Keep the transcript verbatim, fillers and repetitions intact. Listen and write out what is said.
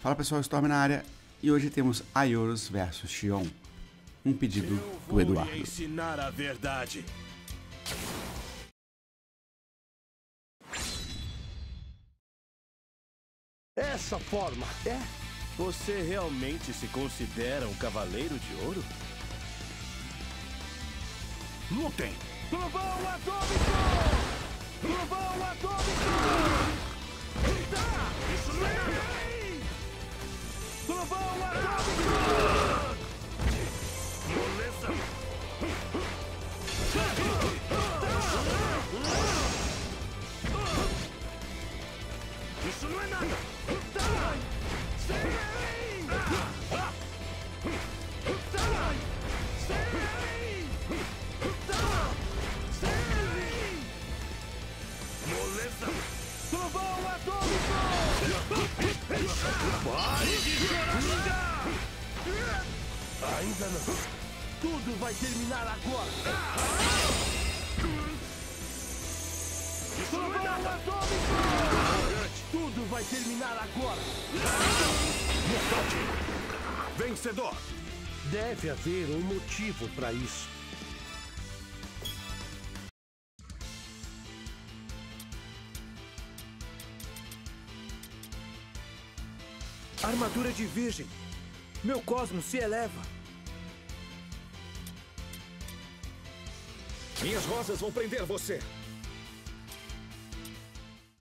Fala pessoal, Storm na área e hoje temos Aioros versus Xion. Um pedido do Eduardo. Eu vou lhe ensinar a verdade. Essa forma é? Você realmente se considera um cavaleiro de ouro? Lutem! Trovão atômico! Trovão atômico! Tá! Isso não é nada! Trovão atômico! Moleza! Isso não é nada! Tá! Sei! Tá! Sei! Tá! Sei! Moleza! Trovão atômico! Pare de chorar! Ainda não. Tudo vai terminar agora. Trovão atômico! Tudo vai terminar agora. Vencedor! Deve haver um motivo para isso. Armadura de virgem. Meu cosmos se eleva. Minhas rosas vão prender você.